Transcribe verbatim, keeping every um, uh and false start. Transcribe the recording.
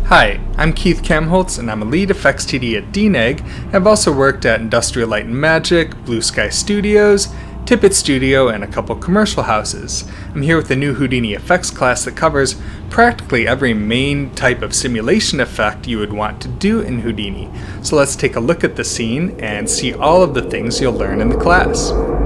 Hi, I'm Keith Kamholtz and I'm a lead effects T D at D N E G. I've also worked at Industrial Light and Magic, Blue Sky Studios, Tippett Studio, and a couple commercial houses. I'm here with the new Houdini F X class that covers practically every main type of simulation effect you would want to do in Houdini. So let's take a look at the scene and see all of the things you'll learn in the class.